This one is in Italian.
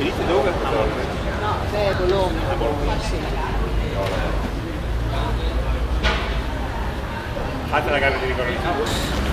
Venite dove? A Bologna. No, beh, Bologna. A Bologna. Sì. Fate la gara di ricorrenza.